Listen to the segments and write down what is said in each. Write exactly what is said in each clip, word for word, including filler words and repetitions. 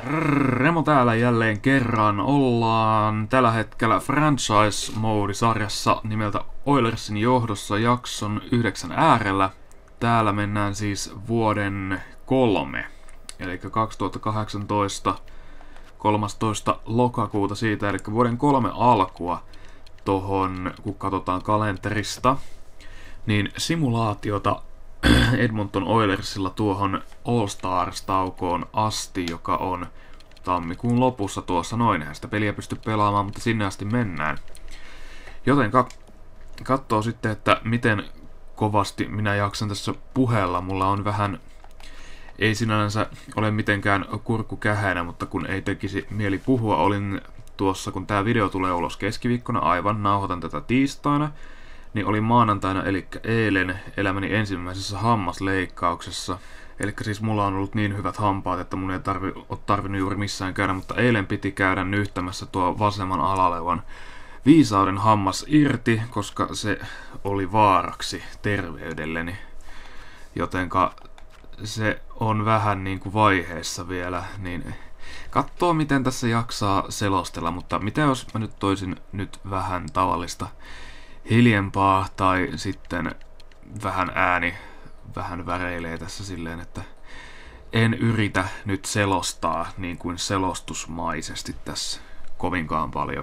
Remo täällä jälleen kerran. Ollaan tällä hetkellä franchise-moodi-sarjassa nimeltä Oilersin johdossa jakson yhdeksän äärellä. Täällä mennään siis vuoden kolme, eli kaksituhattakahdeksantoista kolmastoista lokakuuta siitä, eli vuoden kolme alkua tohon, kun katsotaan kalenterista, niin simulaatiota Edmonton Oilersilla tuohon All-Stars-taukoon asti, joka on tammikuun lopussa tuossa noin. Eihän sitä peliä pysty pelaamaan, mutta sinne asti mennään. Joten ka- katsoo sitten, että miten kovasti minä jaksan tässä puheella. Mulla on vähän, ei sinänsä ole mitenkään kurkku kähänä, mutta kun ei tekisi mieli puhua, olin tuossa, kun tää video tulee ulos keskiviikkona, aivan nauhoitan tätä tiistaina, niin oli maanantaina, eli eilen, elämäni ensimmäisessä hammasleikkauksessa. Eli siis mulla on ollut niin hyvät hampaat, että mun ei tarvi, ole tarvinnut juuri missään käydä, mutta eilen piti käydä nyhtämässä tuo vasemman alalevan viisauden hammas irti, koska se oli vaaraksi terveydelleni. Jotenka se on vähän niin kuin vaiheessa vielä, niin katsoo miten tässä jaksaa selostella, mutta mitä jos mä nyt toisin nyt vähän tavallista hiljempaa tai sitten vähän ääni vähän väreilee tässä silleen, että en yritä nyt selostaa niin kuin selostusmaisesti tässä kovinkaan paljon.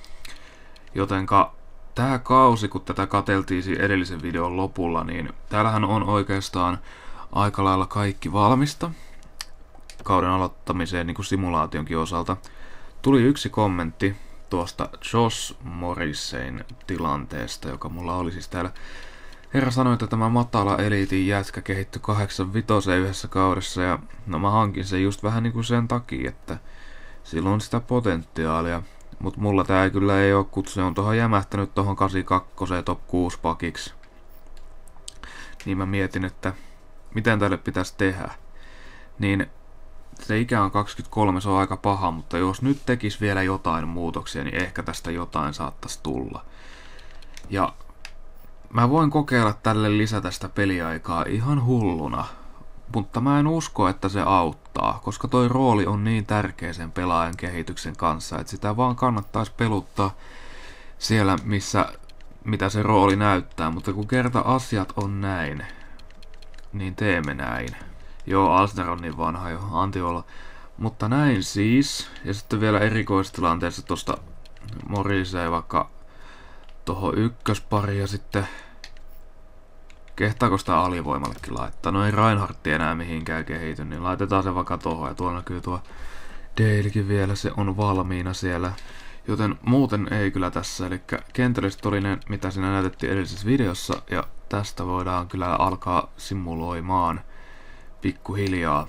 Jotenka tää kausi, kun tätä katseltiin edellisen videon lopulla, niin täällähän on oikeastaan aika lailla kaikki valmista kauden aloittamiseen niin kuin simulaationkin osalta. Tuli yksi kommentti tuosta Josh Morriseyn tilanteesta, joka mulla oli siis täällä. Herra sanoi, että tämä matala eliitin jätkä kehittyi kahdeksan vitoseen yhdessä kaudessa, ja no mä hankin sen just vähän niinku sen takia, että sillä on sitä potentiaalia. Mut mulla tää kyllä ei oo, kun se on tohon jämähtänyt tohon kahdeksankymmentäkaksi top kuusi pakiksi. Niin mä mietin, että miten tälle pitäisi tehdä. Niin se ikä on kaksikymmentäkolme, se on aika paha, mutta jos nyt tekis vielä jotain muutoksia, niin ehkä tästä jotain saattaisi tulla. Ja mä voin kokeilla tälle lisätä sitä peliaikaa ihan hulluna, mutta mä en usko, että se auttaa, koska toi rooli on niin tärkeä sen pelaajan kehityksen kanssa, että sitä vaan kannattaisi peluttaa siellä, missä, mitä se rooli näyttää, mutta kun kerta asiat on näin, niin teemme näin. Joo, Alsner on niin vanha jo, anti olla. Mutta näin siis. Ja sitten vielä erikoistilanteessa tosta Morrisey vaikka tohon ykköspari ja sitten kehtaako sitä alivoimallekin laittaa. No ei Reinhardti enää mihinkään kehity, niin laitetaan se vaikka tohon. Ja tuolla näkyy tuo Dalekin vielä, se on valmiina siellä. Joten muuten ei kyllä tässä. Eli kentällisesti oli ne, mitä siinä näytettiin edellisessä videossa. Ja tästä voidaan kyllä alkaa simuloimaan pikkuhiljaa.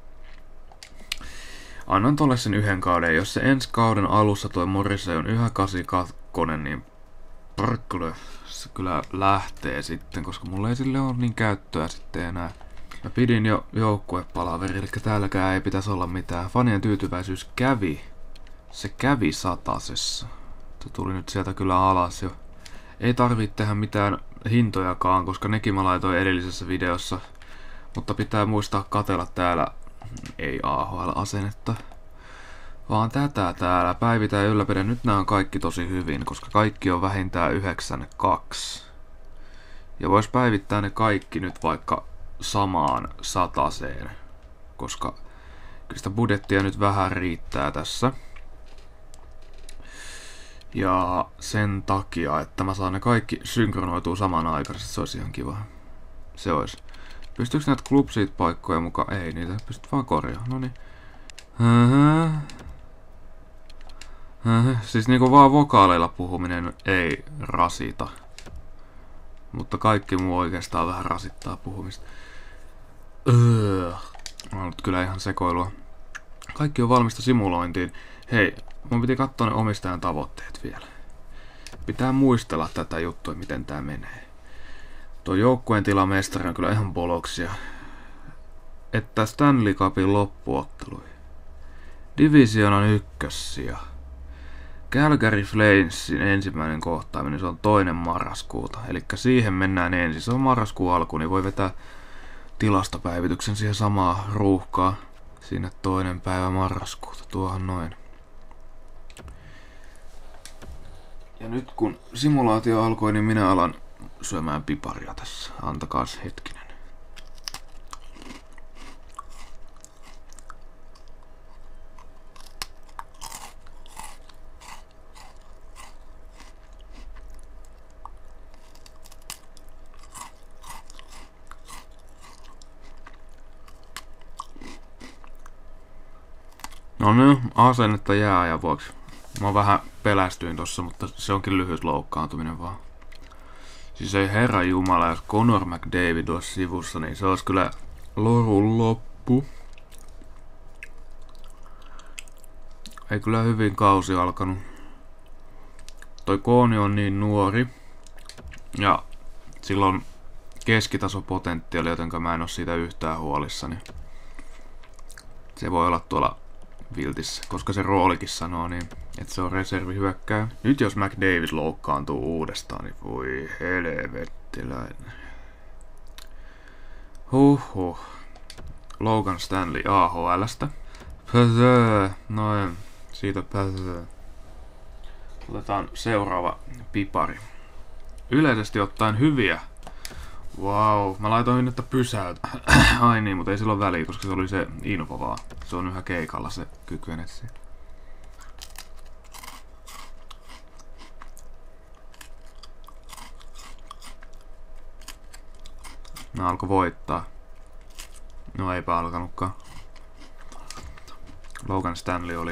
Annan tolle sen yhden kauden. Jos se ensi kauden alussa toi Morrisey on yhä kahdeksankymmentäkaksi, niin parkkule se kyllä lähtee sitten, koska mulla ei sille ole niin käyttöä sitten enää. Mä pidin jo joukkuepalaveri, eli täälläkään ei pitäisi olla mitään. Fanien tyytyväisyys kävi. Se kävi satasessa. Se tuli nyt sieltä kyllä alas jo. Ei tarvitse tehdä mitään hintojakaan, koska nekin mä laitoin edellisessä videossa. Mutta pitää muistaa katella täällä, ei A H L-asennetta, vaan tätä täällä, päivitä ja ylläpidä. Nyt nämä on kaikki tosi hyvin, koska kaikki on vähintään yhdeksän kaksi. Ja vois päivittää ne kaikki nyt vaikka samaan sataseen, koska kyllä sitä budjettia nyt vähän riittää tässä. Ja sen takia, että mä saan ne kaikki synkronoituu samanaikaisesti, se olisi ihan kiva. Se olisi. Pystyykö näitä klubsiit paikkoja mukaan? Ei, niitä pystyt vaan korjaamaan. Noniin. Höhö. Höhö. Siis niinku vaan vokaaleilla puhuminen ei rasita. Mutta kaikki muu oikeastaan vähän rasittaa puhumista. Öö. On ollut kyllä ihan sekoilua. Kaikki on valmista simulointiin. Hei, mun piti katsoa ne omistajan tavoitteet vielä. Pitää muistella tätä juttua, miten tää menee. Tuo joukkueen tilamestari on kyllä ihan boloksia. Että Stanley Cupin loppuotteluihin. Divisioonan ykkössija. Calgary Flamesin ensimmäinen kohtaaminen, se on toinen marraskuuta. Eli siihen mennään ensin. Se on marraskuun alku, niin voi vetää tilastopäivityksen siihen samaa ruuhkaa. Siinä toinen päivä marraskuuta, tuohon noin. Ja nyt kun simulaatio alkoi, niin minä alan syömään piparia tässä. Antakaas hetkinen. No niin, asennetta jää ajan vuoksi. Mä vähän pelästyin tossa, mutta se onkin lyhyt loukkaantuminen vaan. Siis ei herra jumala, jos Conor McDavid olisi sivussa, niin se olisi kyllä lorun loppu. Ei kyllä hyvin kausi alkanut. Toi Kooni on niin nuori. Ja sillä on keskitasopotentiaali, jotenka mä en oo siitä yhtään huolissani. Se voi olla tuolla viltissä, koska se roolikin sanoo niin, että se on reservihyökkääjä. Nyt jos McDavid loukkaantuu uudestaan, niin voi helvettiläinen. Huhhuh. Logan Stanley A H L:stä. Pösöö. Noin. Siitä pösöö. Otetaan seuraava pipari. Yleisesti ottaen hyviä. Wow, mä laitoin, että pysäytä. Ai niin, mutta ei sillä ole väliä, koska se oli se info vaan. Se on yhä keikalla se kykyennetsi. Nää alkoi voittaa. No eipä alkanutkaan. Logan Stanley oli.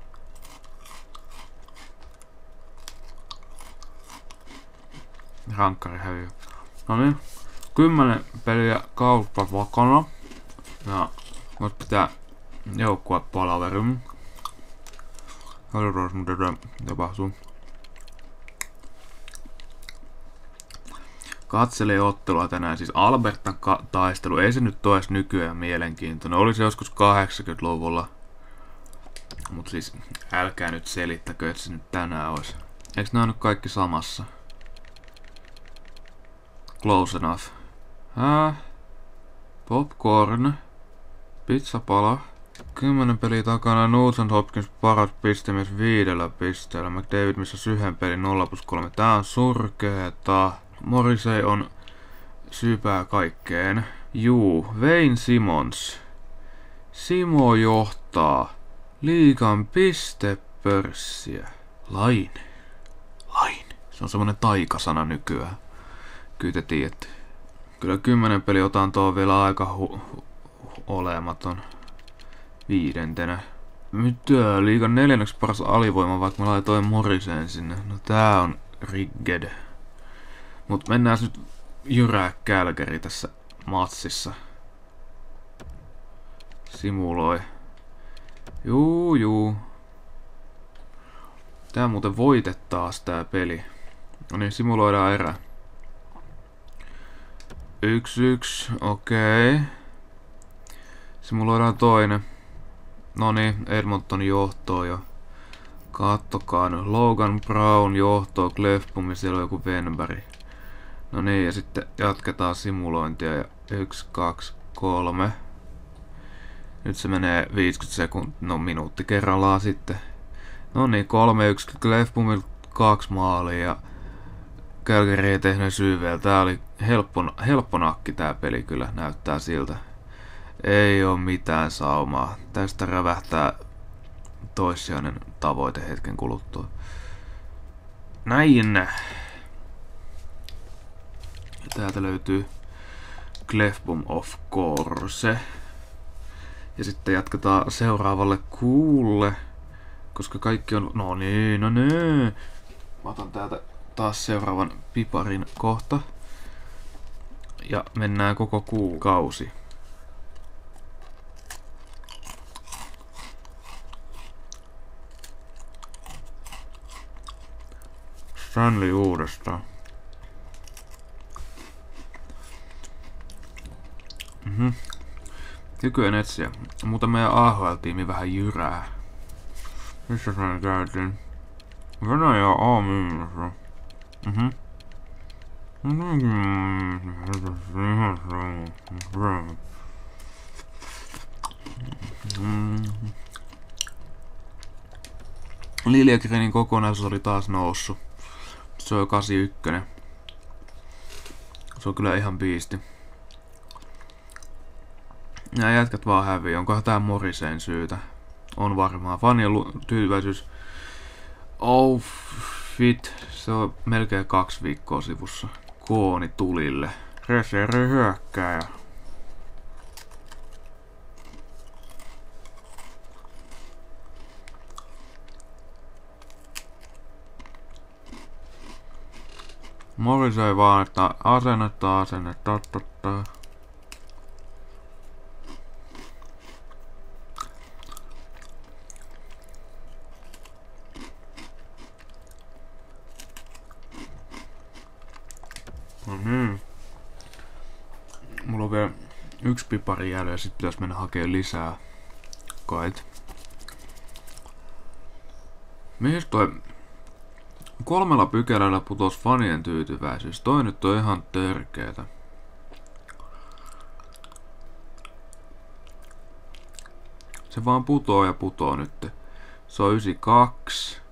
Rankkari häviö. No niin. Kymmenen peliä kautta vakana. Ja nyt pitää joukkua palaverin. Katsotaan mitä tapahtuu. Katselee ottelua tänään. Siis Albertan taistelu. Ei se nyt ole edes nykyään mielenkiintoinen. Oli se joskus kahdeksankymmentäluvulla. Mut siis älkää nyt selittäkö, että se nyt tänään olisi. Eiks nää nyt kaikki samassa? Close enough. Hää? Popcorn. Pizzapala. Kymmenen peliä takana. Nugent Hopkins paras pistemies viidellä pisteellä. McDavid missä yhden pelin nolla plus kolme. Tää on surkeeta. Morrissey on syypää kaikkeen. Juu, Wayne Simmons. Simo johtaa liigan pistepörssiä. Lain. Lain. Se on semmonen taikasana nykyään. Kyllä te tiedätte. Kyllä kymmenen peli otan tuo vielä aika hu- hu- olematon. Viidentenä. Mitä? Liigan neljänneksi paras alivoima, vaikka mä laitoin Morriseen sinne. No tää on rigged. Mut mennään nyt jyrää Calgary tässä matsissa. Simuloi. Juu, juu. Tää muuten voitet taas tää peli. No niin, simuloidaan erä. Yksi, yksi, okei. Okay. Simuloidaan toinen. Noniin, Edmonton johtoo jo. Kattokaa nyt. Logan Brown johtoo, Clefbom ja siellä on joku Venberg. No niin, ja sitten jatketaan simulointia ja yksi, kaksi, kolme. Nyt se menee viisikymmentä sekuntia, no minuutti kerrallaan sitten. No niin, kolme yksi, Clefbomilta kaksi maalia ja Calgary ei tehnyt syyveellä. Tää oli helppo, helppo nakki tää peli kyllä, näyttää siltä. Ei oo mitään saumaa. Tästä rävähtää toissijainen tavoite hetken kuluttua. Näin. Ja täältä löytyy Clefbom of course. Ja sitten jatketaan seuraavalle kuulle. Koska kaikki on... No niin, no niin. Mä otan täältä taas seuraavan piparin kohta. Ja mennään koko kuukausi. Stanley uudestaan. Mhm. Kykyjen etsiä. Mutta meidän A H L-tiimi vähän jyrää. Missä sen käytiin? Venäjä A-myymässä. Mhm. Mm. Liljegrenin kokonaisuus oli taas noussut. Se on kahdeksankymmentäyksi. Se on kyllä ihan biisti. Nää jätkät vaan hävii. Onkohan tää Morriseen syytä? On varmaan. Fanien tyytyväisyys. Oh fit. Se on melkein kaksi viikkoa sivussa. Kooni tulille. Reserve hyökkääjä. Morrisee vaan, että asennetta, asennetta, totta. No niin. Mulla on vielä yksi pipari jäljellä ja sit pitäis mennä hakemaan lisää. Kait. Mihin toi kolmella pykälällä putos fanien tyytyväisyys? Toi nyt on ihan törkeetä. Se vaan putoo ja putoo nyt. Se on yhdeksänkymmentäkaksi.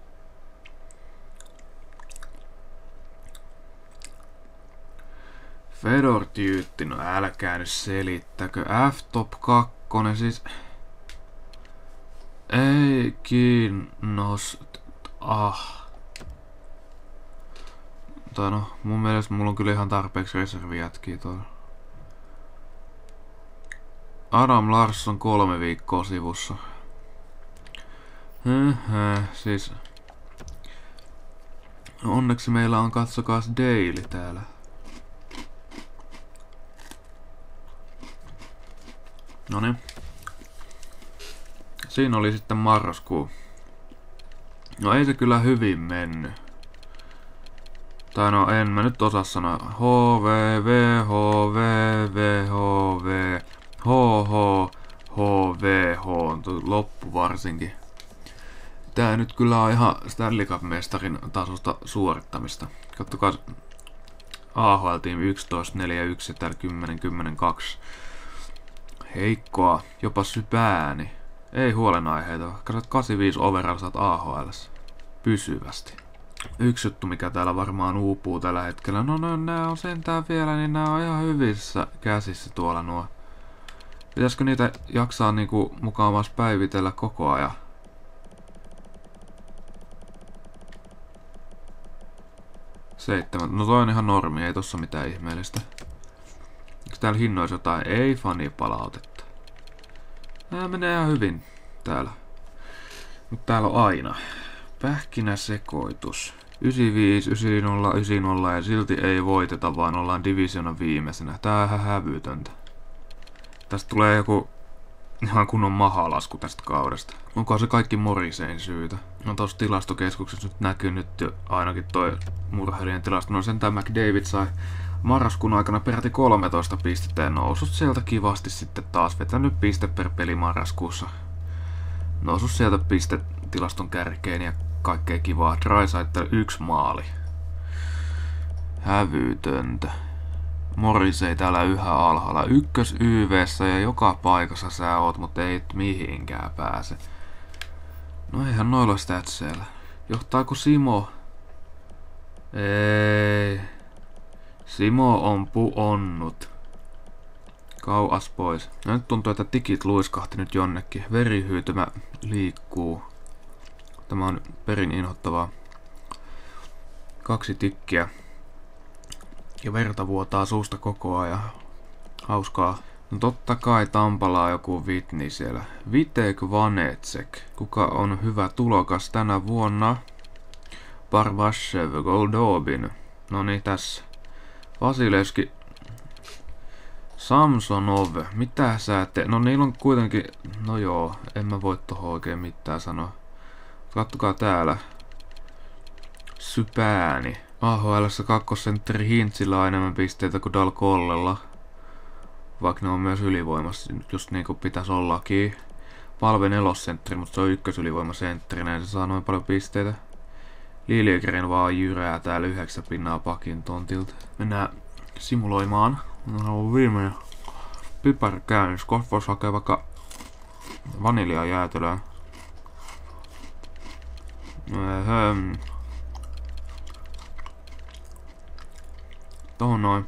Fedor tyytti, no älkää nyt selittäkö. F-top kaksi, siis... Ei kiinnost... Ah. Tai no, mun mielestä mulla on kyllä ihan tarpeeksi reservijätkiä tuolla. Adam Larsson kolme viikkoa sivussa. Höhö, siis... Onneksi meillä on katsokaas daily täällä. Noniin. Siinä oli sitten marraskuu. No ei se kyllä hyvin mennyt. Tai no en mä nyt osaa sanoa. H V V, H V V, H V, H H, H V H, loppu varsinkin. Tää nyt kyllä on ihan Stanley Cup-mestarin tasosta suorittamista. Kattokaa A H L-tiimi yksitoista neljä yksi ja täällä kymmenen kymmenen kaksi. Heikkoa, jopa sypääni. Ei huolenaiheita, vaikka sä kahdeksankymmentäviisi overall saat A H L:ssä. Pysyvästi. Yksi juttu, mikä täällä varmaan uupuu tällä hetkellä. No, no nää on sentään vielä, niin nää on ihan hyvissä käsissä tuolla nuo. Pitäisikö niitä jaksaa niinku mukavasti päivitellä koko ajan? Seitsemän. No toi on ihan normi, ei tossa mitään ihmeellistä. Eikö täällä hinnoissa jotain? Ei fanipalautetta. Nää menee ihan hyvin täällä. Mut täällä on aina pähkinäsekoitus. yhdeksänkymmentäviisi, yhdeksänkymmentä, yhdeksänkymmentä ja silti ei voiteta, vaan ollaan divisionan viimeisenä. Tää on ihan hävytöntä. Tästä tulee joku ihan kunnon mahalasku tästä kaudesta. Onko se kaikki Morriseen syytä? No tossa tilastokeskuksessa nyt näkyy nyt jo ainakin toi murheilien tilasto. No sentään McDavid sai marraskuun aikana peräti kolmetoista pistettä ja noussut sieltä kivasti sitten taas vetänyt piste per peli marraskuussa. Noussut sieltä pistetilaston kärkeen ja kaikkea kivaa. Draisaitl yksi maali. Hävytöntä. Morrisei täällä yhä alhaalla. Ykkös Y V:ssä ja joka paikassa sä oot, mutta ei mihinkään pääse. No eihän noilla statseilla. Johtaako Simo? Ei. Simo on puonnut. Kauas pois. No nyt tuntuu, että tikit luiskahti nyt jonnekin. Verihyytymä liikkuu. Tämä on perin inhottavaa. Kaksi tikkiä. Ja verta vuotaa suusta koko ajan. Hauskaa. No totta kai Tampalla on joku Whitney siellä. Vitek Vanecek. Kuka on hyvä tulokas tänä vuonna? Barbashev, Goldobin. No niin tässä. Vasilevski. Samsonov. Mitä sä te... No niillä on kuitenkin... No joo, en mä voi tohon oikein mitään sanoa. Kattokaa täällä. Sypääni. A H L:ssä kakkosentteri Hintzillä on enemmän pisteitä kuin Dal Collella. Vaikka ne on myös ylivoimassa, just niinku pitäisi ollakin. Palve nelosentteri, mutta se on ykkösylivoimasentteri, näin se saa noin paljon pisteitä. Liljegren vaan jyrää täällä yhdeksän pinnaa pakin tontilta. Mennään simuloimaan. No on viimeinen pipari käynnissä. Kohta vois hakea vaikka Vaniljajäätelöä. Ehem. Tohon noin.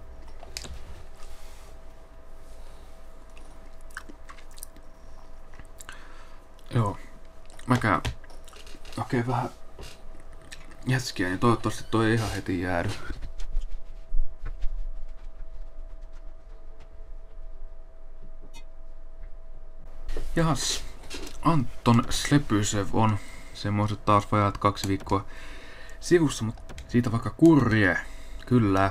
Joo. Mä käyn hakee vähän jätskiä, niin toivottavasti toi ei ihan heti jäädy. Jahas. Anton Slepysev on semmoiset taas vajaat kaksi viikkoa sivussa, mutta siitä vaikka kurje. Kyllä.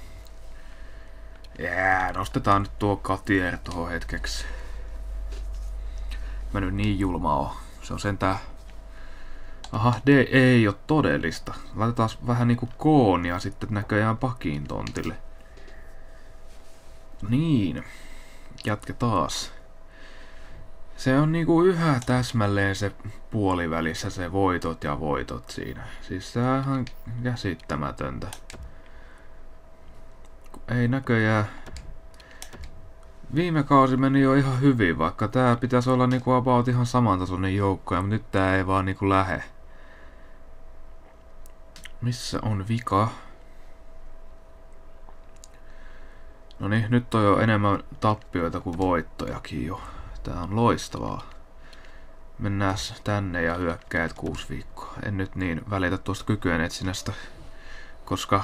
Jää, nostetaan nyt tuo Katier tohon hetkeksi. Mä nyt niin julma oon. Se on sentään... Aha, D ei oo todellista. Laitetaan vähän niinku koonia sitten näköjään pakin tontille. Niin. Jatka taas. Se on niinku yhä täsmälleen se puolivälissä se voitot ja voitot siinä. Siis se on ihan käsittämätöntä. Ei näköjään... Viime kausi meni jo ihan hyvin, vaikka tää pitäisi olla niinku about ihan samantasoinen joukko, mutta nyt tää ei vaan niinku lähe. Missä on vika? Noniin, nyt on jo enemmän tappioita kuin voittojakin jo. Tää on loistavaa. Mennään tänne ja hyökkäät kuusi viikkoa. En nyt niin välitä tuosta kykyjen etsinästä, koska...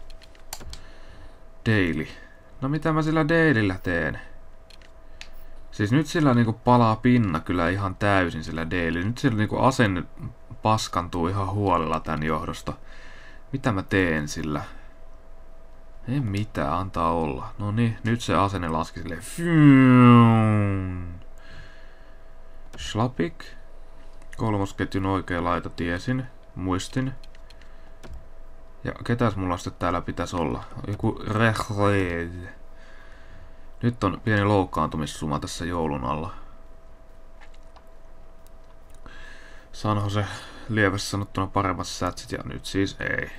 Daily. No mitä mä sillä Dailyllä teen? Siis nyt sillä niinku palaa pinna kyllä ihan täysin sillä Daily. Nyt sillä niinku asenne paskantuu ihan huolella tän johdosta. Mitä mä teen sillä? Ei mitään, antaa olla. No niin, nyt se asenne laski silleen. Schlapik. Kolmosketjun oikea laita tiesin. Muistin. Ja ketäs mulla sitten täällä pitäisi olla? Joku Rehred. Nyt on pieni loukkaantumissuma tässä joulun alla. Sanho se lievästi sanottuna paremmat sätsit ja nyt siis ei.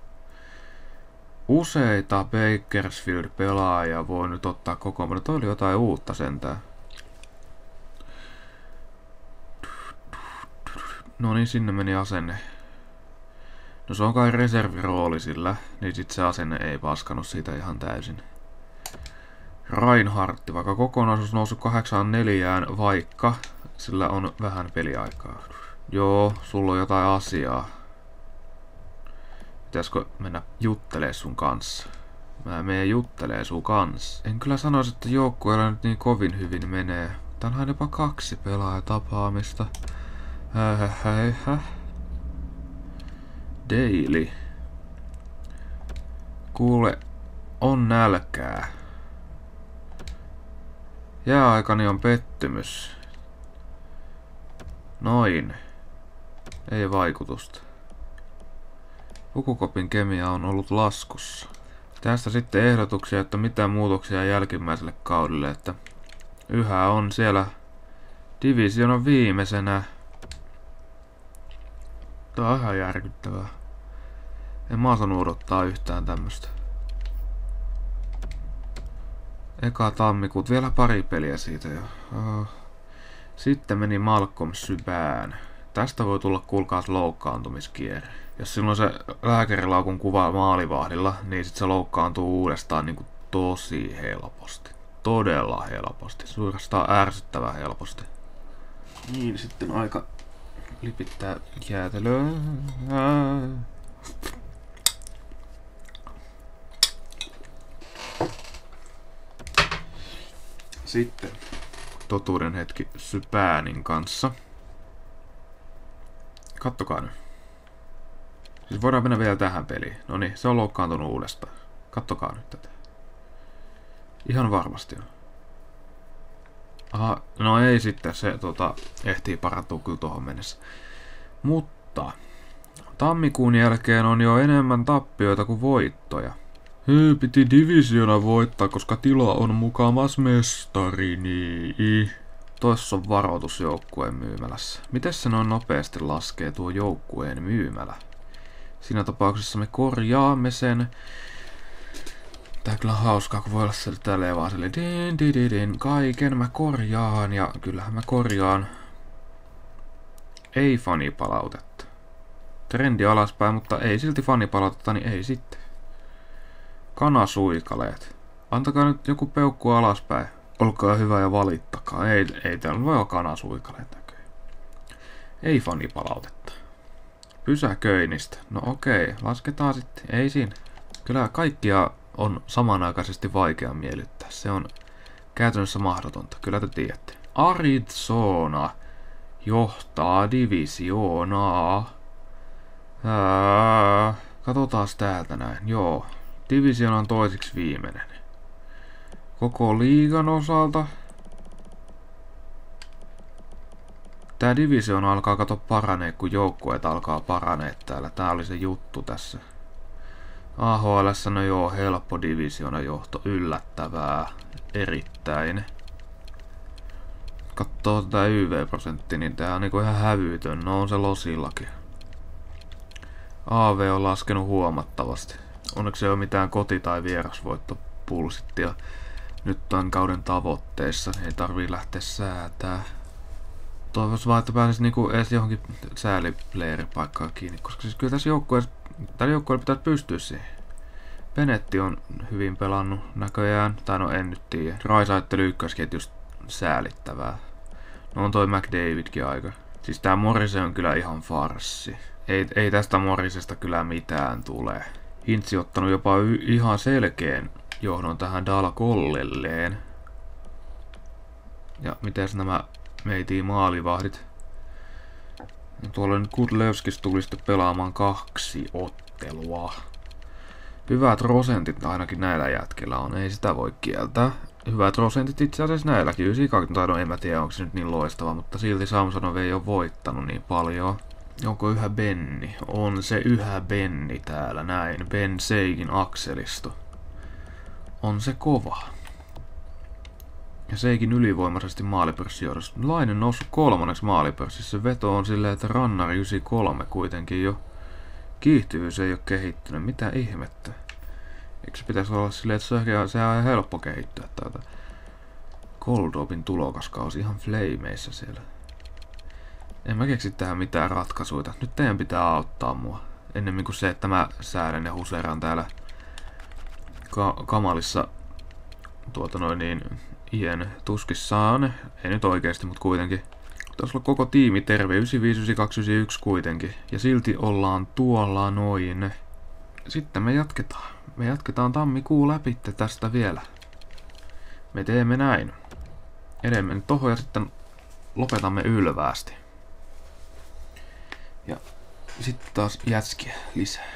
Useita Bakersfield-pelaajia voi nyt ottaa kokoonpanoon. Toi oli jotain uutta sentään. No niin, sinne meni asenne. No se on kai reservirooli sillä, niin sit se asenne ei paskanut siitä ihan täysin. Reinhardt, vaikka kokonaisuus noussut kahdeksaan neljään, vaikka sillä on vähän peliaikaa. Joo, sulla on jotain asiaa. Pitäisikö mennä juttelee sun kanssa? Mä menen juttelee sun kanssa. En kyllä sanoisi, että joukkueella nyt niin kovin hyvin menee. Tänään jopa kaksi pelaajatapaamista. Hähähähä. Daily. Kuule, on nälkää. Jääaikani on pettymys. Noin. Ei vaikutusta. Pukukopin kemia on ollut laskussa. Tästä sitten ehdotuksia, että mitä muutoksia jälkimmäiselle kaudelle, että yhä on siellä divisioonan viimeisenä. Tää on ihan järkyttävää. En mä osannut odottaa yhtään tämmöstä. Eka tammikuut, vielä pari peliä siitä jo. Sitten meni Malcolm Subban. Tästä voi tulla kuulkaas loukkaantumiskierre. Jos silloin se lääkärilaukun kuva maalivahdilla, niin sit se loukkaantuu uudestaan niin kuin tosi helposti. Todella helposti. Suorastaan ärsyttävän helposti. Niin, sitten aika lipittää jäätelöä. Sitten totuuden hetki Subbanin kanssa. Kattokaa nyt. Siis voidaan mennä vielä tähän peliin. No niin, se on loukkaantunut uudestaan. Kattokaa nyt tätä. Ihan varmasti on. Aha, no ei sitten, se tota, ehtii parantua kyllä tuohon mennessä. Mutta tammikuun jälkeen on jo enemmän tappioita kuin voittoja. Hei, piti divisiona voittaa, koska tila on mukamas mestarini. Toissa on varoitus joukkueen myymälässä. Miten se noin nopeasti laskee tuo joukkueen myymälä? Siinä tapauksessa me korjaamme sen. Tää kyllä on hauskaa, kun voi olla sille tälleen vaan silleen din, din, din, din, kaiken mä korjaan, ja kyllähän mä korjaan. Ei fanipalautetta. Trendi alaspäin, mutta ei silti fanipalautetta, niin ei sitten. Kanasuikaleet. Antakaa nyt joku peukku alaspäin. Olkaa hyvä ja valittakaa. Ei, ei täällä voi olla kanasuikaleet näköjään. Ei fanipalautetta. Pysäköinnistä. No okei, lasketaan sitten. Ei siinä. Kyllä kaikkia on samanaikaisesti vaikea miellyttää. Se on käytännössä mahdotonta. Kyllä te tiedätte. Arizona johtaa divisioonaa. Ää, katsotaan täältä näin. Joo. Divisioona on toisiksi viimeinen. Koko liigan osalta. Tää divisioona alkaa kato paranee, kun joukkueet alkaa paranee täällä. Tää oli se juttu tässä. A H L:ssä no joo, helppo divisioona johto. Yllättävää. Erittäin. Katsoo tätä Y V-prosentti, niin tää on niinku ihan hävytön. No on se losillakin. A V on laskenut huomattavasti. Onneksi ei ole mitään koti- tai vierasvoittopulsittia nyt tämän kauden tavoitteissa. Ei tarvii lähteä säätää. Toivois vaan, että pääsis niinku edes johonkin säälileiripaikkaan kiinni, koska siis kyllä tässä joukkueessa, tällä joukkueella pitäisi pystyä siihen. Penetti on hyvin pelannut näköjään, tai no en nyt tiedä. Raisaittelu ykkösketjusta säälittävää. No on toi McDavidkin aika. Siis tää Morrison on kyllä ihan farssi. Ei, ei tästä Morrisesta kyllä mitään tule. Hintsi ottanut jopa y- ihan selkeän johdon tähän Dalkollelleen. Ja mites nämä meitiin maalivahdit? Tuolla nyt Kudlevskis tuli sitten pelaamaan kaksi ottelua. Hyvät prosentit ainakin näillä jätkillä on, ei sitä voi kieltää. Hyvät prosentit itse asiassa näilläkin. yhdeksänkymmentä, no en mä tiedä onko se nyt niin loistava, mutta silti Samsonov ei ole voittanut niin paljon. Onko yhä Benni? On se yhä Benni täällä näin. Ben Seikin akselisto. On se kova. Ja Seikin ylivoimaisesti maalipörssijohdossa. Lainen noussut kolmanneksi maalipörssissä. Se veto on silleen, että Rannari yhdeksänkymmentäkolme kuitenkin jo. Kiihtyvyys ei ole kehittynyt. Mitä ihmettä? Eikö se pitäisi olla silleen, että se on, se on helppo kehittyä täältä. Goldopin tulokaskausi ihan flameissa siellä. En mä keksi tähän mitään ratkaisuja. Nyt teidän pitää auttaa mua. Ennemmin kuin se, että mä säädän ja huseran täällä ka kamalissa tuota noin niin ien tuskissaan. Ei nyt oikeesti, mutta kuitenkin. Tässä on koko tiimi terve. yhdeksänkymmentäviisi, yhdeksänkymmentäkaksi, yhdeksänkymmentäyksi kuitenkin. Ja silti ollaan tuolla noin. Sitten me jatketaan. Me jatketaan tammikuun läpi tästä vielä. Me teemme näin. Edemme nyt tohon ja sitten lopetamme ylväästi. Ja sitten taas jätskiä lisää.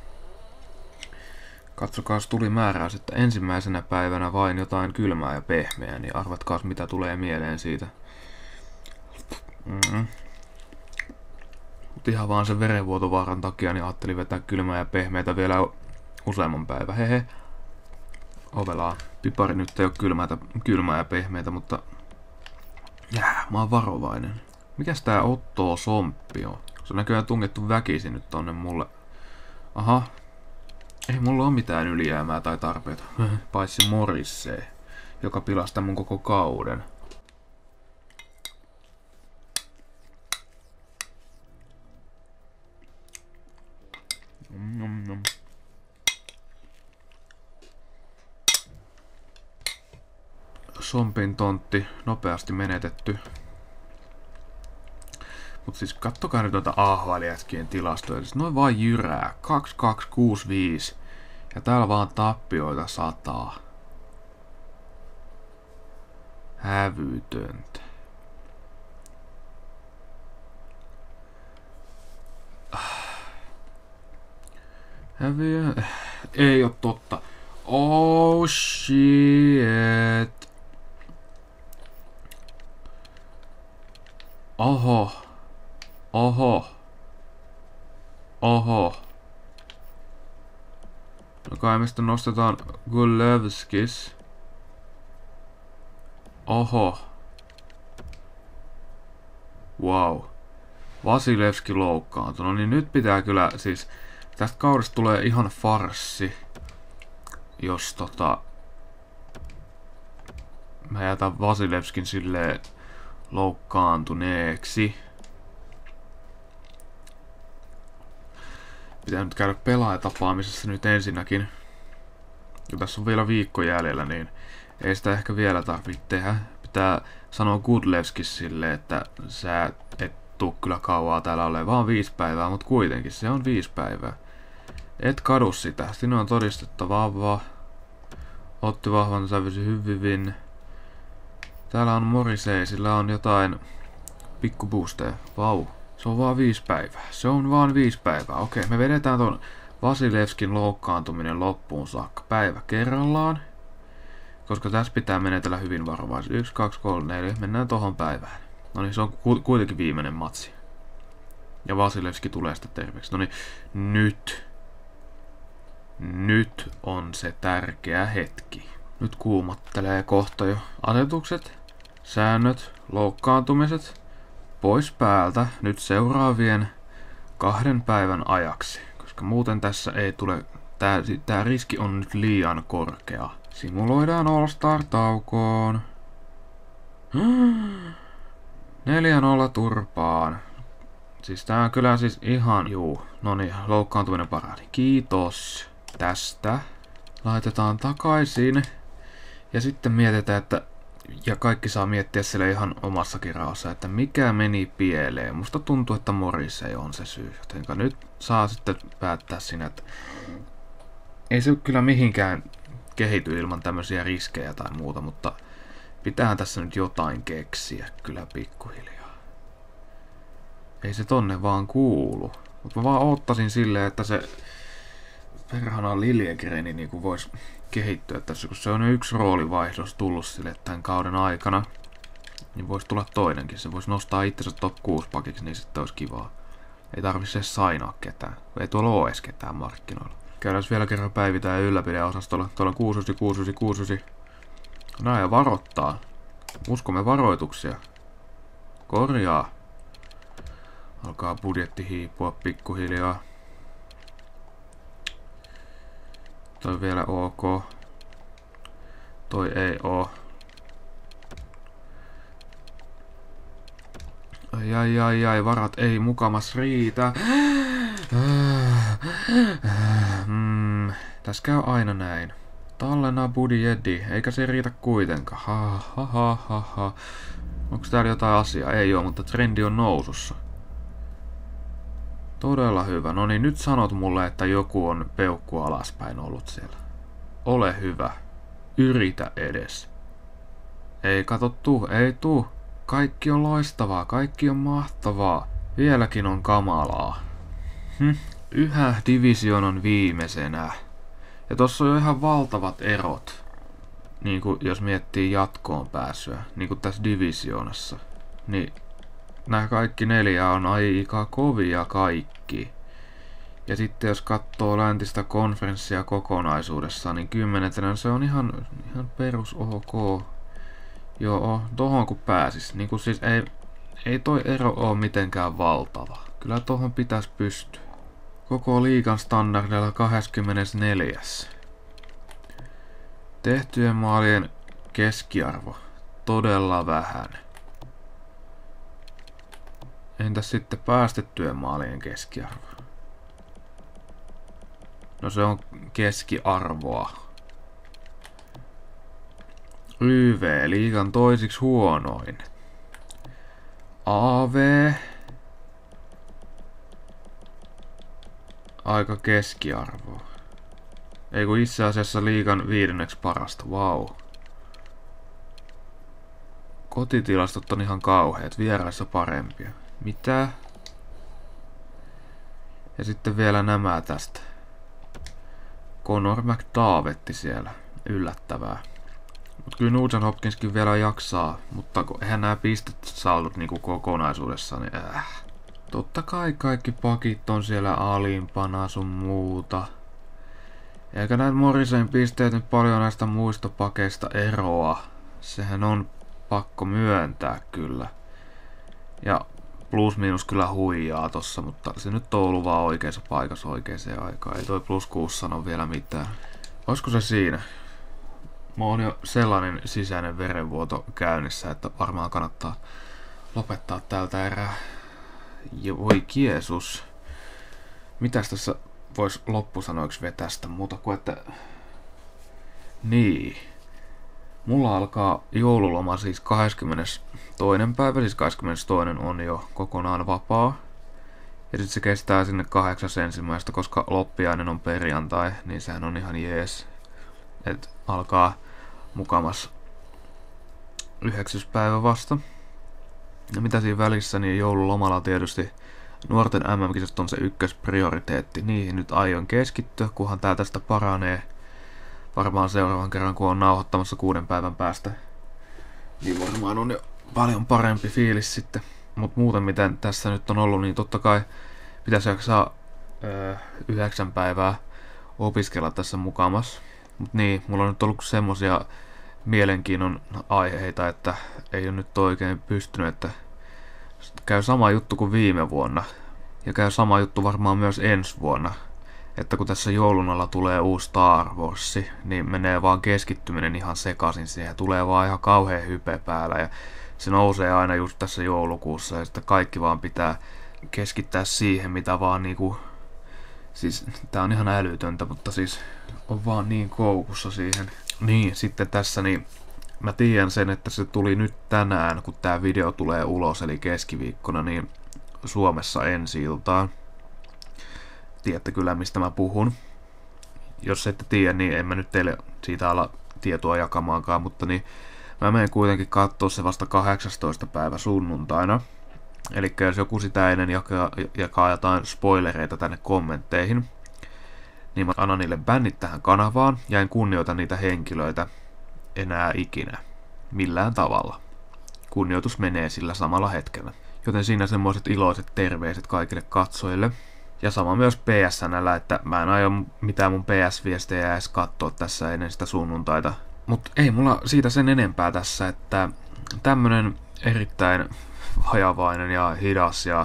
Katsokaas tuli määräys, että ensimmäisenä päivänä vain jotain kylmää ja pehmeää, niin arvatkaas mitä tulee mieleen siitä. Mm-hmm. Mut ihan vaan sen verenvuotovaaran takia, niin ajattelin vetää kylmää ja pehmeätä vielä useamman päivän. Hehe. Ovelaa. Pipari nyt ei oo kylmäätä, kylmää ja pehmeätä, mutta jää, mä oon varovainen. Mikäs tää Otto Somppi on? Se on näköjään tungettu väkisin nyt tonne mulle. Aha. Ei mulla oo mitään ylijäämää tai tarpeita. Paitsi Morrissey, joka pilastaa mun koko kauden. Nom, nom. Sompin tontti nopeasti menetetty. Mut siis kattokaa nyt noita A H L-jätkien tilastoja. Siis noin vaan jyrää. kaksi kaksi kuusi viisi. Ja täällä vaan tappioita sataa. Hävytöntä. Häviö... Ei oo totta. Oh shit. Oho. Oho. Oho. No kai me sitten nostetaan Gulevskis. Oho. Wow. Vasilevski loukkaantunut. No niin nyt pitää kyllä siis... Tästä kaudesta tulee ihan farssi. jos tota... mä jätän Vasilevskin silleen loukkaantuneeksi. Pitää nyt käydä pelaajatapaamisessa nyt ensinnäkin. Ja tässä on vielä viikko jäljellä, niin ei sitä ehkä vielä tarvitse tehdä. Pitää sanoa Gudlevski silleen, että sä et tuu kyllä kauaa täällä ole vaan viisi päivää, mutta kuitenkin se on viisi päivää. Et kadu sitä. Sinun on todistetta vahvaa. Otti vahvan sävysi hyvin. Täällä on Morrissey, sillä on jotain pikku boosteja. Vau. Se on vaan viisi päivää. Se on vaan viisi päivää. Okei, me vedetään ton Vasilevskin loukkaantuminen loppuun saakka päivä kerrallaan. Koska tässä pitää menetellä hyvin varovaisesti. yksi, kaksi, kolme, neljä. Mennään tohon päivään. No niin, se on ku kuitenkin viimeinen matsi. Ja Vasilevski tulee sitten terveeksi. No niin, nyt. Nyt on se tärkeä hetki. Nyt kuumottelee kohta jo asetukset, säännöt, loukkaantumiset. Pois päältä nyt seuraavien kahden päivän ajaksi. Koska muuten tässä ei tule... Tää, tää riski on nyt liian korkea. Simuloidaan All Star-taukoon. neljä nolla turpaan. Siis tää on kyllä siis ihan... Juu, noniin, loukkaantuminen parani. Kiitos tästä. Laitetaan takaisin. Ja sitten mietitään, että... Ja kaikki saa miettiä siellä ihan omassakin raossa, että mikä meni pieleen. Musta tuntuu, että Morrissey on se syy. Jotenka nyt saa sitten päättää siinä, että... Ei se kyllä mihinkään kehity ilman tämmöisiä riskejä tai muuta, mutta... Pitäähän tässä nyt jotain keksiä kyllä pikkuhiljaa. Ei se tonne vaan kuulu. Mutta mä vaan oottasin silleen, että se... Perhana Liljegreni niinku vois kehittyä tässä, kun se on yksi roolivaihdos tullut sille tämän kauden aikana. Niin vois tulla toinenkin. Se vois nostaa itsensä top kuusi pakiksi, niin sitten olisi kivaa. Ei tarvitse edes sainaa ketään. Ei tuolla oo edes ketään markkinoilla. Käydään vielä kerran päivitään ylläpideosastolla. Tuolla on kuusi yhdeksän, kuusi yhdeksän, kuusi yhdeksän. Nää ja varoittaa. Uskomme varoituksia. Korjaa. Alkaa budjetti hiipua pikkuhiljaa. Toi vielä ok. Toi ei oo. Ai ai ai ai, varat ei mukamas riitä. Mm, tässä käy aina näin. Tallenna budjetti, eikä se riitä kuitenkaan. Ha ha ha ha ha. Onks täällä jotain asiaa? Ei oo, mutta trendi on nousussa. Todella hyvä. No niin, nyt sanot mulle, että joku on peukku alaspäin ollut siellä. Ole hyvä. Yritä edes. Ei kato tuu, ei tuu. Kaikki on loistavaa, kaikki on mahtavaa. Vieläkin on kamalaa. Hm. Yhä division on viimeisenä. Ja tossa on jo ihan valtavat erot. Niinku jos miettii jatkoon pääsyä. Niinku tässä divisionassa. Niin nämä kaikki neljä on aika kovia kaikki. Ja sitten jos katsoo läntistä konferenssia kokonaisuudessaan, niin kymmenentenä se on ihan, ihan perus ok. Joo, tohon kun pääsis. Niin kun siis ei, ei toi ero oo mitenkään valtava. Kyllä tohon pitäisi pystyä. Koko liigan standardilla kaksikymmentäneljä. Tehtyjen maalien keskiarvo. Todella vähän. Entäs sitten päästettyjen maalien keskiarvo? No se on keskiarvoa. Y V, liigan toisiksi huonoin. A V. Aika keskiarvoa. Ei kun itse asiassa liigan viidenneksi parasta, vau. Wow. Kotitilastot on ihan kauheat, vieraissa parempia. Mitä? Ja sitten vielä nämä tästä. Connor McDavetti siellä. Yllättävää. Mut kyllä Nugent Hopkinskin vielä jaksaa. Mutta eihän nämä pistet saldut niinku kokonaisuudessaan, niin äh. Totta kai kaikki pakit on siellä alimpana sun muuta. Eikä näitä Morriseyn pisteet nyt paljon näistä muista pakeista eroa. Sehän on pakko myöntää kyllä. Ja plus miinus kyllä huijaa tossa, mutta se nyt on ollut vaan oikeassa paikassa oikeaan aikaan. Ei toi plus kuusi sano vielä mitään. Olisiko se siinä? Mulla on jo sellainen sisäinen verenvuoto käynnissä, että varmaan kannattaa lopettaa tältä erää. Ja voi Jeesus. Mitäs tässä vois loppusanoiksi vetästä muuta kuin että... Niin. Mulla alkaa joululoma siis kahdeskymmenestoinen päivä, siis kahdeskymmenestoinen on jo kokonaan vapaa. Ja sitten se kestää sinne kahdeksas ensimmäistä, koska loppiainen on perjantai, niin sehän on ihan jees. Et alkaa mukamas yhdeksäs päivä vasta. Ja mitä siinä välissä, niin joululomalla tietysti nuorten M M-kisat on se ykkösprioriteetti. Niihin nyt aion keskittyä, kunhan tää tästä paranee. Varmaan seuraavan kerran, kun on nauhoittamassa kuuden päivän päästä, niin varmaan on jo paljon parempi fiilis sitten. Mut muuten miten tässä nyt on ollut, niin totta kai pitäisi jaksaa öö, yhdeksän päivää opiskella tässä mukamas. Mut niin, mulla on nyt ollut semmosia mielenkiinnon aiheita, että ei ole nyt oikein pystynyt, että käy sama juttu kuin viime vuonna. Ja käy sama juttu varmaan myös ensi vuonna. Että kun tässä joulun alla tulee uusi Star Wars, niin menee vaan keskittyminen ihan sekaisin siihen. Tulee vaan ihan kauhean hype päällä ja se nousee aina just tässä joulukuussa ja sitten kaikki vaan pitää keskittää siihen, mitä vaan niinku... Siis tää on ihan älytöntä, mutta siis on vaan niin koukussa siihen. Niin, sitten tässä niin mä tiedän sen, että se tuli nyt tänään, kun tää video tulee ulos, eli keskiviikkona, niin Suomessa ensi-iltaan. Tiedätte kyllä, mistä mä puhun. Jos ette tiedä, niin en mä nyt teille siitä ala tietoa jakamaankaan, mutta niin mä menen kuitenkin katsoa se vasta kahdeksastoista päivä sunnuntaina. Eli jos joku sitä ennen jakaa, jakaa jotain spoilereita tänne kommentteihin, niin mä annan niille bännit tähän kanavaan ja en kunnioita niitä henkilöitä enää ikinä. Millään tavalla. Kunnioitus menee sillä samalla hetkellä. Joten siinä semmoiset iloiset terveiset kaikille katsojille. Ja sama myös P S N:llä, että mä en aio mitään mun P S-viestejä edes katsoa tässä ennen sitä sunnuntaita. Mut ei mulla siitä sen enempää tässä, että tämmönen erittäin vajavainen ja hidas ja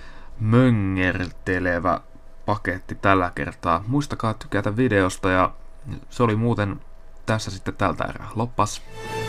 möngertelevä paketti tällä kertaa. Muistakaa tykätä videosta ja se oli muuten tässä sitten tältä erää. Loppas!